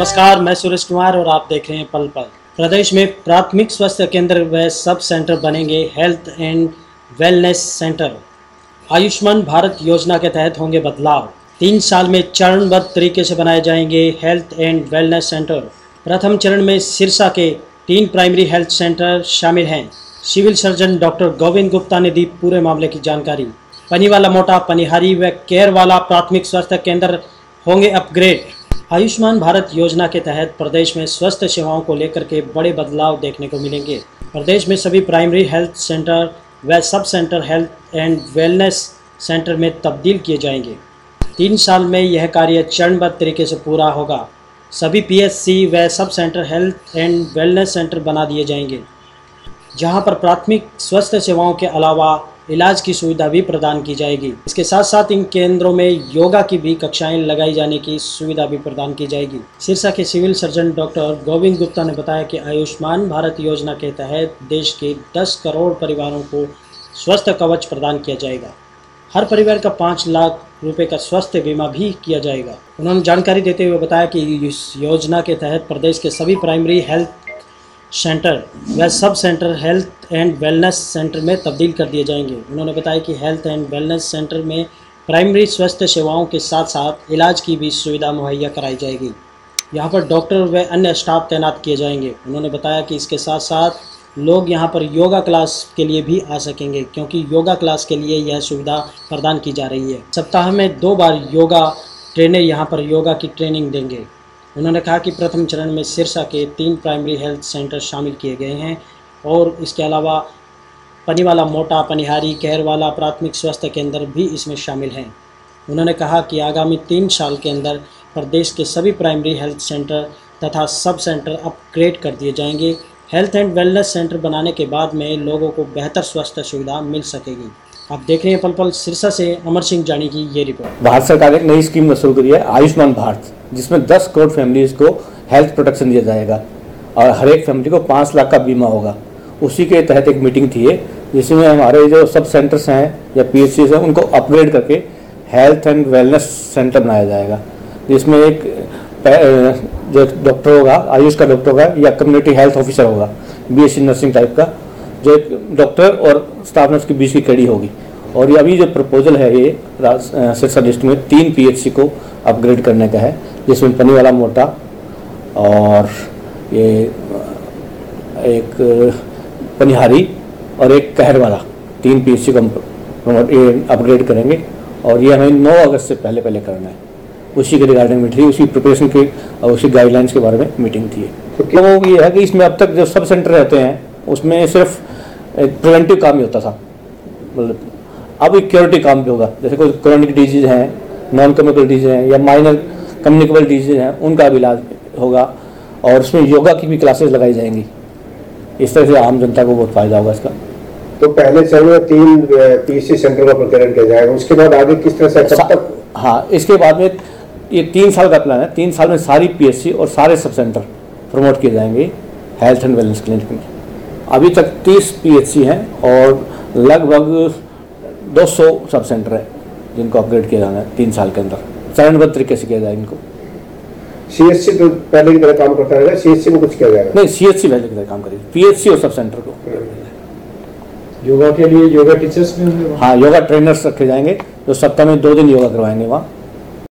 नमस्कार, मैं सुरेश कुमार और आप देख रहे हैं पल पल। प्रदेश में प्राथमिक स्वास्थ्य केंद्र व सब सेंटर बनेंगे health and wellness centre. Ayushman Bharat योजना के तहत होंगे बदलाव। 3 साल में चरणबद्ध तरीके से बनाए जाएंगे हेल्थ एंड वेलनेस सेंटर। प्रथम चरण में सिरसा के 3 प्राइमरी हेल्थ सेंटर शामिल हैं। Civil surgeon doctor Govind Gupta ने दी पूरे मामले की जानकारी। पनीवाला मोटा, पनिहारी व केयर वाला प्राथमिक स्वास्थ्य केंद्र होंगे अपग्रेड। आयुष्मान भारत योजना के तहत प्रदेश में स्वास्थ्य सेवाओं को लेकर के बड़े बदलाव देखने को मिलेंगे। प्रदेश में सभी प्राइमरी हेल्थ सेंटर व sub centre health and wellness centre में तब्दील किए जाएंगे। 3 साल में यह कार्य चरणबद्ध तरीके से पूरा होगा। सभी पीएचसी व sub centre health and wellness centre बना दिए जाएंगे, जहां पर प्राथमिक स्वास्थ्य सेवाओं के अलावा इलाज की सुविधा भी प्रदान की जाएगी। इसके साथ साथ इन केंद्रों में योगा की भी कक्षाएं लगाई जाने की सुविधा भी प्रदान की जाएगी। सिरसा के civil surgeon doctor Govind Gupta ने बताया कि आयुष्मान भारत योजना के तहत देश के 10 करोड़ परिवारों को स्वास्थ्य कवच प्रदान किया जाएगा। हर परिवार का 5 लाख रुपए का स्वास्थ्य बीमा भी किया जाएगा। उन्होंने जानकारी देते हुए बताया कि इस योजना के तहत प्रदेश के सभी प्राइमरी हेल्थ सेंटर व sub centre health and wellness centre में तब्दील कर दिए जाएंगे। उन्होंने बताया कि हेल्थ एंड वेलनेस सेंटर में प्राइमरी स्वास्थ्य सेवाओं के साथ साथ इलाज की भी सुविधा मुहैया कराई जाएगी। यहां पर डॉक्टर व अन्य स्टाफ तैनात किए जाएंगे। उन्होंने बताया कि इसके साथ साथ लोग यहां पर योगा क्लास के लिए भी आ सकेंगे, क्योंकि योगा क्लास के लिए यह सुविधा प्रदान की जा रही है। सप्ताह में 2 बार योगा ट्रेनर यहां पर योगा की ट्रेनिंग देंगे। उन्होंने कहा कि प्रथम चरण में सिरसा के 3 प्राइमरी हेल्थ सेंटर शामिल किए गए हैं और इसके अलावा पनीवाला मोटा, पनिहारी, केयर वाला प्राथमिक स्वास्थ्य केंद्र भी इसमें शामिल हैं। उन्होंने कहा कि आगामी 3 साल के अंदर प्रदेश के सभी प्राइमरी हेल्थ सेंटर तथा सब सेंटर अपग्रेड कर दिए जाएंगे। हेल्थ एंड वेलनेस सेंटर बनाने के बाद में लोगों को बेहतर स्वास्थ्य सुविधा मिल सकेगी। आप देख रहे हैं पल पल। सिरसा से अमर सिंह जानी की ये रिपोर्ट। भारत सरकार ने एक नई स्कीम शुरू करी है, आयुष्मान भारत, जिसमें 10 करोड़ फैमिलीज को हेल्थ प्रोटेक्शन दिया जाएगा और हर एक फैमिली को 5 लाख का बीमा होगा। उसी के तहत एक मीटिंग थी जिसमें हमारे जो सब सेंटर्स हैं या पीएचसी हैं उनको अपग्रेड करके हेल्थ एंड वेलनेस सेंटर बनाया जाएगा, जिसमें एक जो डॉक्टर होगा, आयुष का डॉक्टर होगा या कम्युनिटी हेल्थ ऑफिसर होगा, बीएससी नर्सिंग टाइप का, जो एक डॉक्टर और स्टाफ नर्स के बीच की कड़ी होगी। और ये अभी जो प्रपोजल है ये सिरसा डिस्ट्रिक्ट में 3 पीएचसी को अपग्रेड करने का है, जिसमें पनीवाला मोटा और ये एक पनिहारी और एक कहर वाला 3 पीएचसी को अपग्रेड करेंगे। और ये हमें 9 अगस्त से पहले करना है। उसी के रिगार्डिंग मीटिंग, उसी प्रिपरेशन की और उसी गाइडलाइंस के बारे में मीटिंग थी। तो वो ये है कि इसमें अब तक जो सब सेंटर रहते हैं उसमें सिर्फ प्रिवेंटिव काम ही होता था, मतलब अब एक क्योरिटी काम भी होगा। जैसे कोई क्रोनिक डिजीज हैं, नॉन कम्युनिकेबल डिजीज हैं या माइनर कम्युनिकेबल डिजीज हैं, उनका भी इलाज होगा और उसमें योगा की भी क्लासेस लगाई जाएंगी। इस तरह से आम जनता को बहुत फायदा होगा इसका। तो पहले चरण में 3 पीएचसी सेंटर का प्रकरण किया जाएगा, उसके बाद आगे किस तरह से कब तक? हाँ, इसके बाद में ये 3 साल का प्लान है। 3 साल में सारी पीएचसी और सारे सब सेंटर प्रमोट किए जाएंगे हेल्थ एंड वेलनेस क्लिनिक में। अभी तक 30 पीएचसी हैं और लगभग 200 सब सेंटर है जिनको अपग्रेड किया जाना है 3 साल के अंदर। चरणबद्ध तरीके से किया जाएगा इनको। सीएचसी तो पहले की तरह काम करता रहेगा, सीएचसी में कुछ किया जाएगा? नहीं, सीएचसी पहले की तरह काम करेगी, पीएचसी और सब सेंटर को। योगा के लिए योगा टीचर्स भी होंगे? हाँ, योगा ट्रेनर्स रखे जाएंगे जो सप्ताह में 2 दिन योगा करवाएंगे वहाँ।